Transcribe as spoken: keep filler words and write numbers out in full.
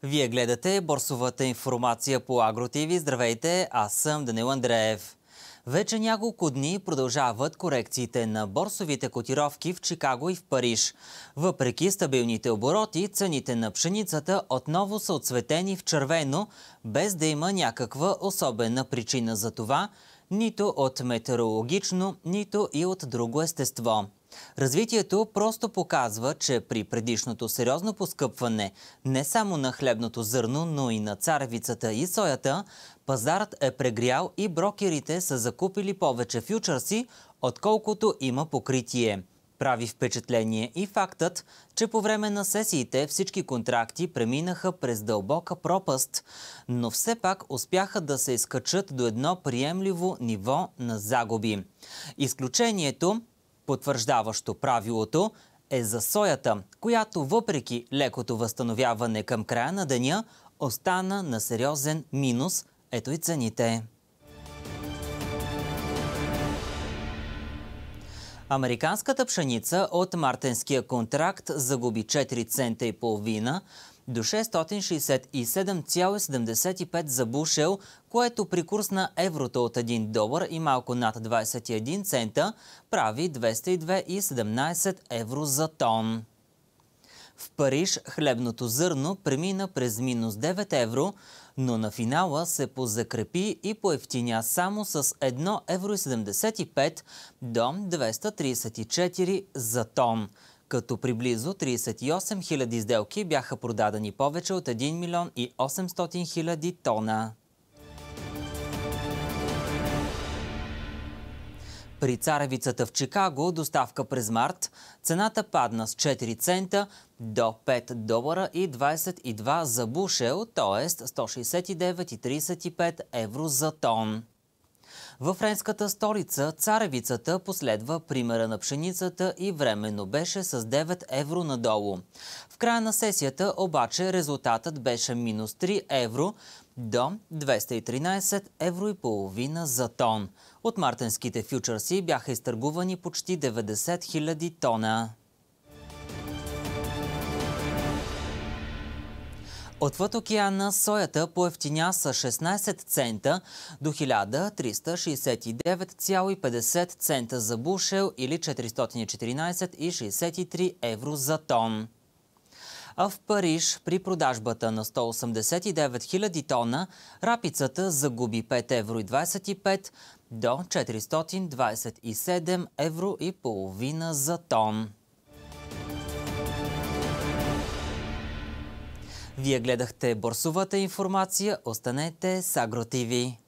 Вие гледате борсовата информация по АгроТВ. Здравейте, аз съм Данил Андреев. Вече няколко дни продължават корекциите на борсовите котировки в Чикаго и в Париж. Въпреки стабилните обороти, цените на пшеницата отново са отцветени в червено, без да има някаква особена причина за това, нито от метеорологично, нито и от друго естество. Развитието просто показва, че при предишното сериозно поскъпване не само на хлебното зърно, но и на царевицата и соята, пазарът е прегрял и брокерите са закупили повече фючърси, отколкото има покритие. Прави впечатление и фактът, че по време на сесиите всички контракти преминаха през дълбока пропаст, но все пак успяха да се изкачат до едно приемливо ниво на загуби. Изключението, потвърждаващо правилото, е за соята, която въпреки лекото възстановяване към края на деня, остана на сериозен минус. Ето и цените. Американската пшеница от мартенския контракт загуби четири цента и половина до шестстотин шестдесет и седем цяло седемдесет и пет за бушел, което при курс на еврото от един долар и малко над двадесет и един цента прави двеста и две цяло седемнадесет евро за тон. В Париж хлебното зърно премина през минус девет евро, но на финала се позакрепи и поевтиня само с едно евро седемдесет и пет до двеста тридесет и четири за тон, като при близо тридесет и осем хиляди сделки бяха продадени повече от един милион и осемстотин хиляди тона. При царевицата в Чикаго, доставка през март, цената падна с четири цента до пет долара и двадесет и два за бушел, т.е. сто шестдесет и девет цяло тридесет и пет евро за тон. Във френската столица царевицата последва примера на пшеницата и временно беше с девет евро надолу. В края на сесията обаче резултатът беше минус три евро до двеста и тринадесет евро и половина за тон. От мартенските фючърси бяха изтъргувани почти деветдесет хиляди тона. Отвъд океана соята поевтиня с шестнадесет цента до хиляда триста шестдесет и девет цяло петдесет цента за бушел или четиристотин и четиринадесет цяло шестдесет и три евро за тон. А в Париж при продажбата на сто осемдесет и девет хиляди тона рапицата загуби пет евро и двадесет и пет до четиристотин двадесет и седем евро и половина за тон. Вие гледахте борсовата информация. Останете с АгроТВ.